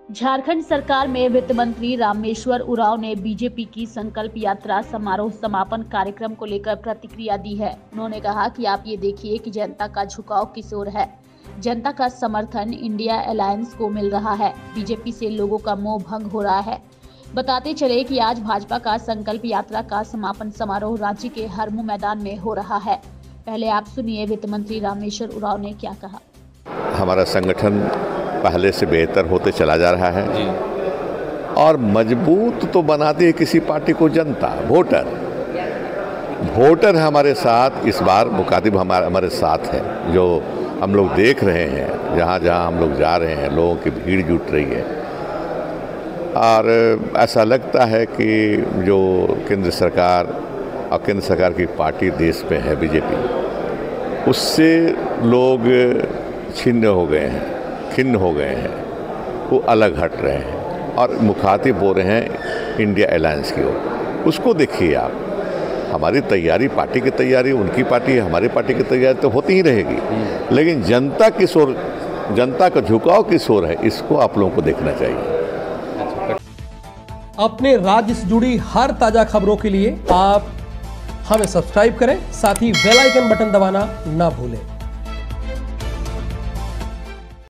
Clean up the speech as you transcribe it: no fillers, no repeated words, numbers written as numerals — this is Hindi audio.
झारखंड सरकार में वित्त मंत्री रामेश्वर उरांव ने बीजेपी की संकल्प यात्रा समारोह समापन कार्यक्रम को लेकर प्रतिक्रिया दी है। उन्होंने कहा कि आप ये देखिए कि जनता का झुकाव किस ओर है। जनता का समर्थन इंडिया अलायंस को मिल रहा है। बीजेपी से लोगों का मोह भंग हो रहा है। बताते चले कि आज भाजपा का संकल्प यात्रा का समापन समारोह रांची के हरमू मैदान में हो रहा है। पहले आप सुनिए वित्त मंत्री रामेश्वर उरांव ने क्या कहा। हमारा संगठन पहले से बेहतर होते चला जा रहा है जी। और मजबूत तो बनाती है किसी पार्टी को जनता, वोटर हमारे साथ इस बार मुकातिब हमारे साथ है। जो हम लोग देख रहे हैं, जहाँ जहाँ हम लोग जा रहे हैं, लोगों की भीड़ जुट रही है और ऐसा लगता है कि जो केंद्र सरकार और केंद्र सरकार की पार्टी देश में है बीजेपी, उससे लोग खिन्न हो गए हैं, वो अलग हट रहे हैं और मुखातिब हो रहे हैं इंडिया अलायंस की ओर। उसको देखिए आप, हमारी तैयारी, पार्टी की तैयारी, उनकी पार्टी, हमारी पार्टी की तैयारी तो होती ही रहेगी, लेकिन जनता किस ओर, जनता का झुकाव किस ओर है, इसको आप लोगों को देखना चाहिए। अपने राज्य से जुड़ी हर ताजा खबरों के लिए आप हमें सब्सक्राइब करें, साथ ही बेल आइकन बटन दबाना ना भूलें।